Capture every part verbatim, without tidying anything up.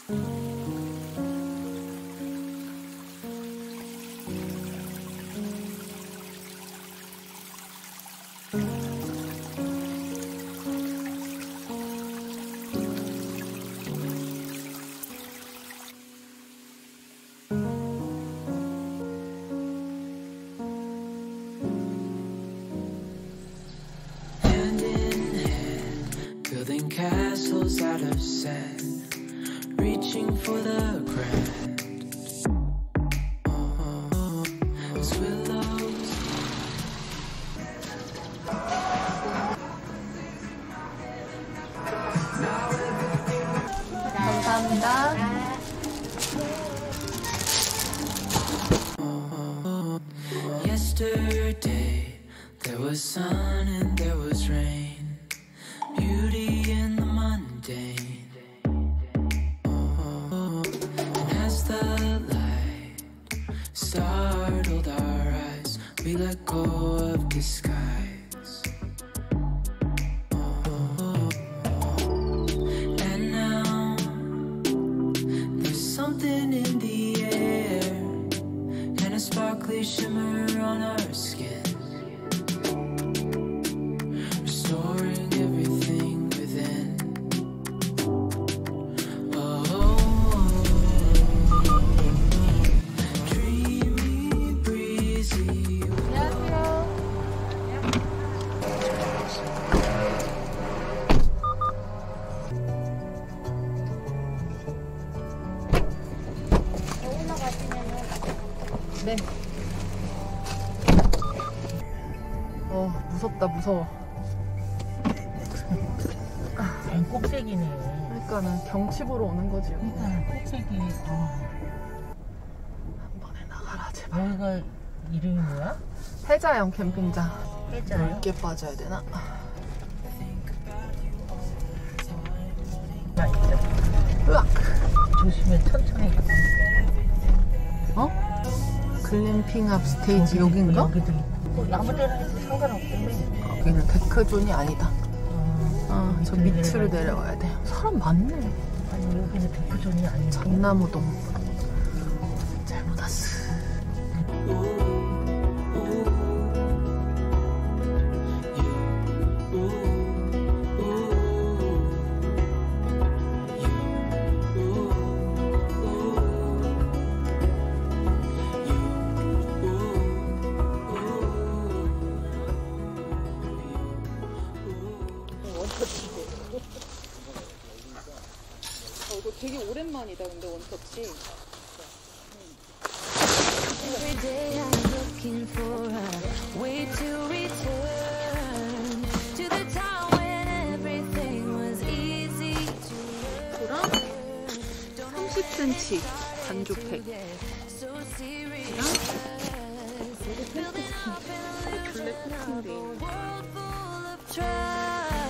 Building castles out of sand, reaching for the grand. Oh, as willows. 감사합니다. Oh, yesterday there was sun and there was rain. Beauty in the mundane. Oh, and as the light startled our eyes, we let go of disguise. Oh, and now there's something in the air and a sparkly shimmer on our skin, restoring everything within. Oh, dreamy, breezy. 네. 어, 무섭다, 무서워. 맨 꼭대기네. 그러니까는 경치 보러 오는 거지. 그러니까 꼭대기. 어. 한 번에 나가라, 제발. 여기가 이름이 뭐야? 해자형 캠핑장. 해자요? 넓게 빠져야 되나? 맛있죠. 으악! 조심해, 천천히 가. 어? 글램핑 앞 스테이지 여긴가? 여기도 있고. 아무 데나 해도 상관없겠네. 여기는 데크존이 아니다. 어, 아, 저 밑으로 내려가야 돼. 사람 많네. 아니, 여기는 데크존이 아니야. 장나무동. 잘못 왔어. 어, 이거 되게 오랜만이다, 근데 원터치. Every day I'm looking for a way to return to the time when everything was easy to 이거랑 삼십 센티미터 반죽팩. so serious. 이거 블랙 코팅돼 있는 World full of trust,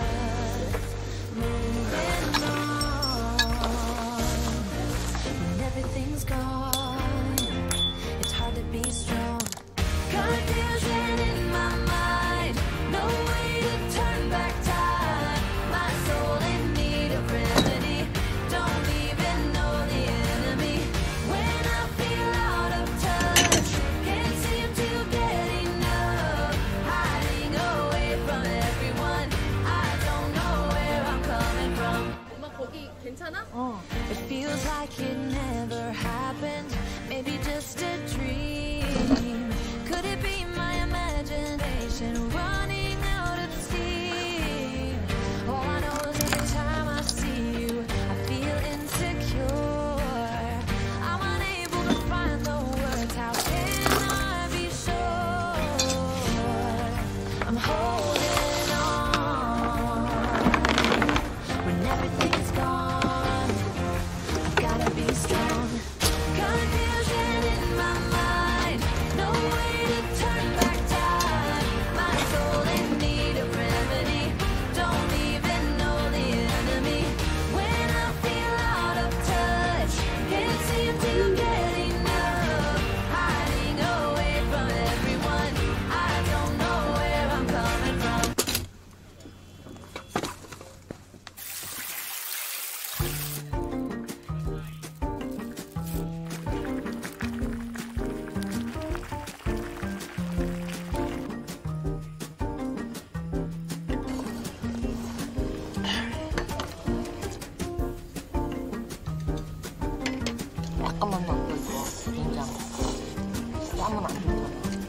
moving on when everything's gone. It's hard to be strong. Confusion in my mind, no way to turn back time. My soul in need of remedy. Don't even know the enemy. When I feel out of touch, can't seem to get enough. Hiding away from everyone. I don't know where I'm coming from. 엄마 거기 괜찮아? 어. It feels like it never happened. Maybe just a dream. Could it be my imagination running out of steam? All I know is every time I see you, I feel insecure. I'm unable to find the words. How can I be sure? I'm holding on when everything's gone. Gotta be strong. Confusion in my mind.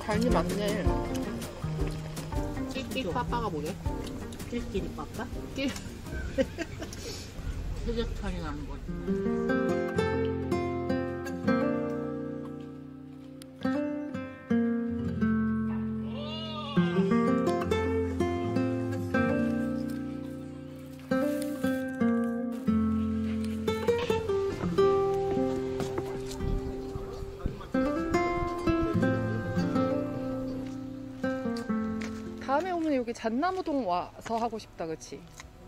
간이 많네. 끼끼 빠빠가 뭐게? 끼끼리 빠빠? 끼. 표적털이 나는 거지. 다음에 오면 여기 잣나무동 와서 하고 싶다, 그치?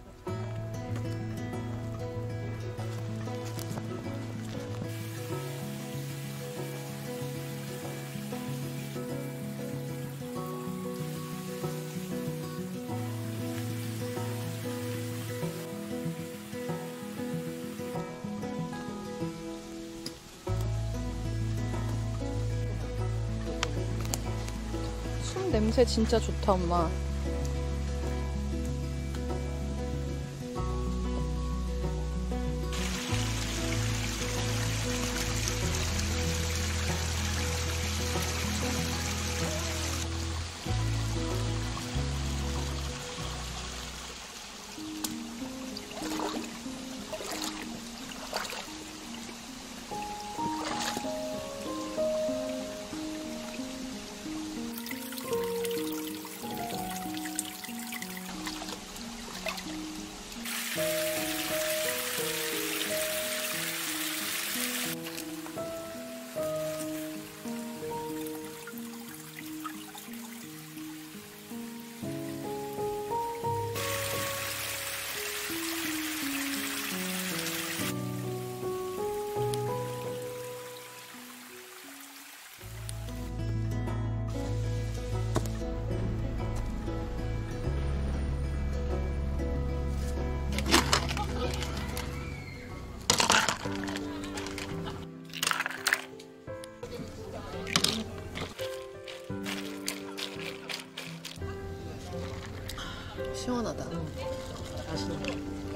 술 냄새 진짜 좋다, 엄마. 시원하다. 맛있네.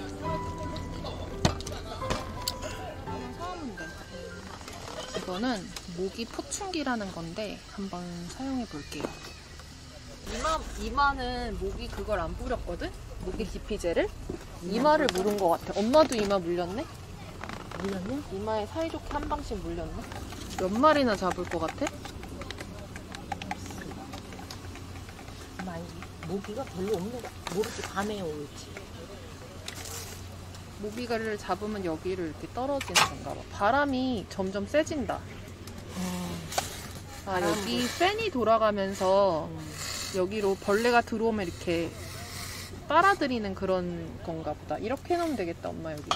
사오는데. 이거는 모기 포충기라는 건데 한번 사용해 볼게요. 이마, 이마는 모기 그걸 안 뿌렸거든? 모기 기피제를? 이마를 물은 것 같아. 엄마도 이마 물렸네? 물렸냐? 이마에 사이좋게 한 방씩 물렸네? 몇 마리나 잡을 것 같아? 많이. 모기가 별로 없는 거 모르지. 밤에 올지. 모기를 잡으면 여기를 이렇게 떨어지는 건가 봐. 바람이 점점 세진다. 음. 아, 여기 팬이 돌아가면서 음. 여기로 벌레가 들어오면 이렇게 빨아들이는 그런 건가 보다. 이렇게 해놓으면 되겠다, 엄마 여기.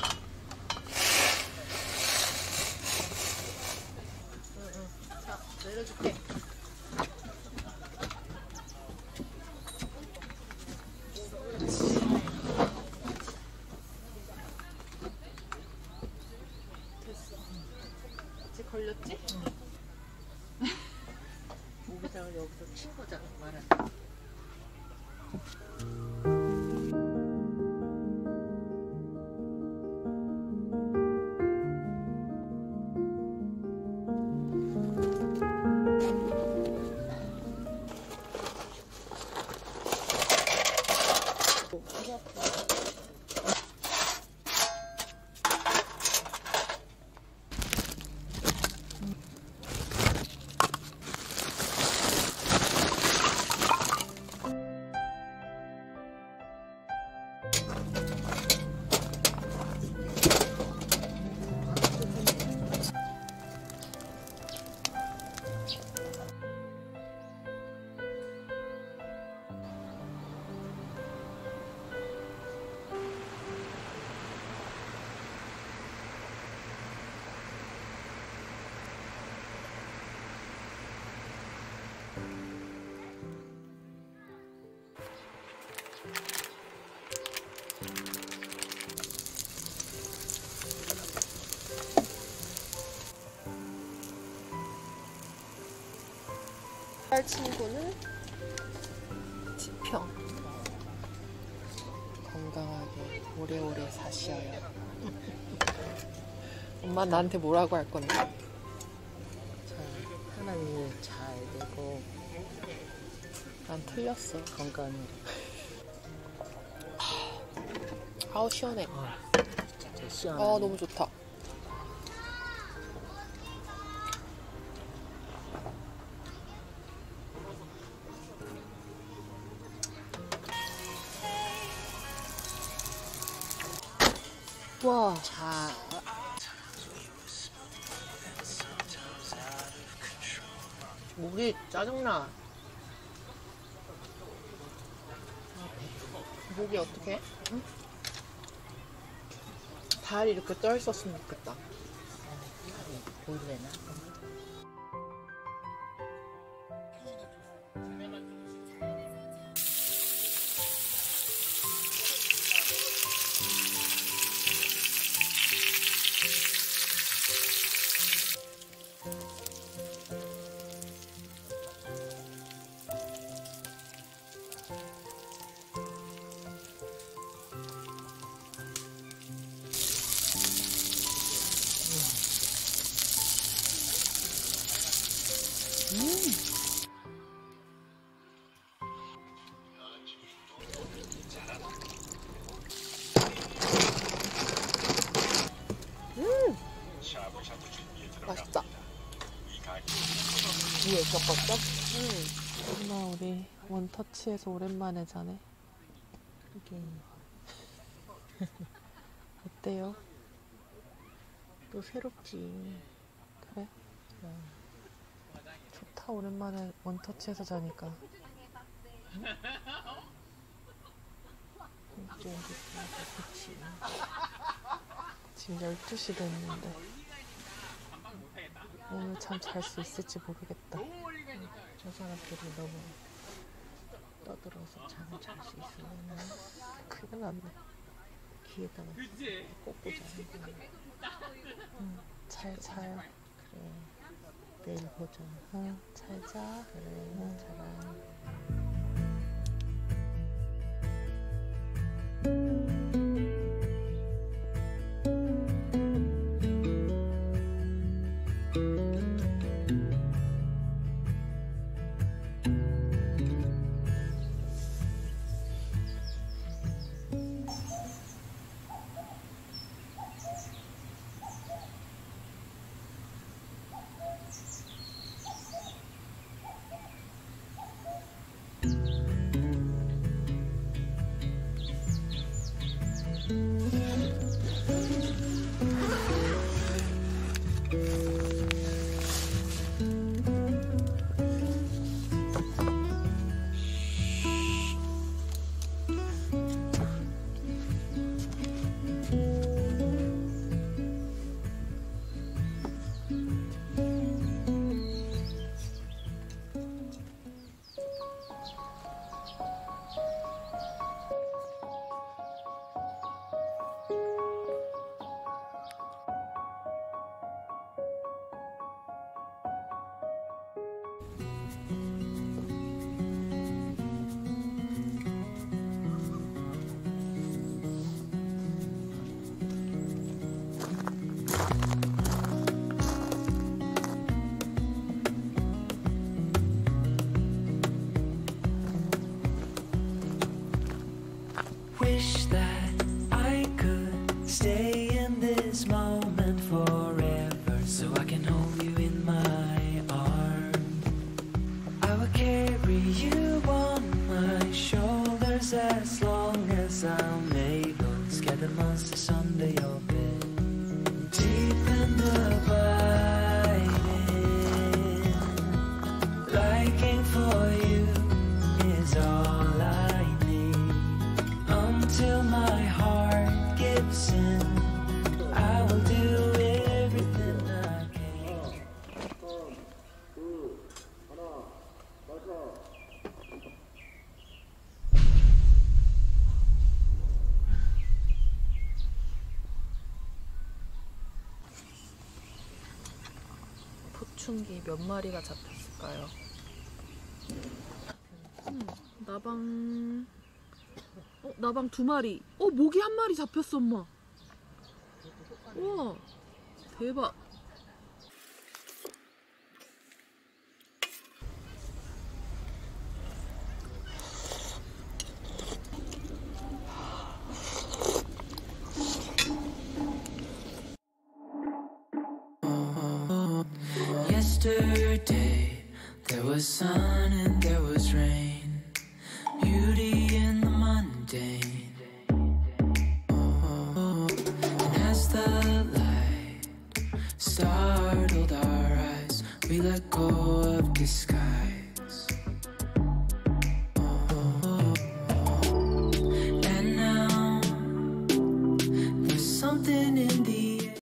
자, 내려줄게. 걸렸지? 모기장을 여기서 친 거잖아, 말하는. 할 친구는 지평. 건강하게 오래오래 사시어요. 엄마 나한테 뭐라고 할 건데? 자, 하나님 잘 되고 난 틀렸어. 건강해. 아우 시원해. 아, 진짜 시원해. 아 너무 좋다. 와, 자, 목이 짜증나. 목이 어떡해? 응? 발이 이렇게 떠 있었으면 좋겠다. 보일래나? 맛있다. 위에 섞었어? 응. 엄마 우리 원터치에서 오랜만에 자네. 이게 어때요? 또 새롭지. 그래? 어. 좋다 오랜만에 원터치에서 자니까. 그치. 지금 열두 시 됐는데 오늘 잠 잘 수 있을지 모르겠다. 저 사람들이 너무 떠들어서 잠을 잘 수 있으면 큰일 났네. 귀에다가 꽂고 자는 거야. 응, 잘 자요. 그래. 내일 보자. 응, 잘 자. 그래. 자라. Wish that I could stay in this moment forever, so I can hold you in my arms. I will carry you on my shoulders as long as I'm able. Scare the monsters under your bed. Deep in the abiding, liking for you is all I need. Until my heart gives in, I will do everything I can. 포춘기 몇 마리가 잡혔을까요? 음, 나방 어, 나방 두 마리. 어, 모기 한 마리 잡혔어, 엄마. 우와, 대박. Yesterday there was sun and there was rain, beauty in the mundane. Oh, and as the light startled our eyes, we let go of disguise.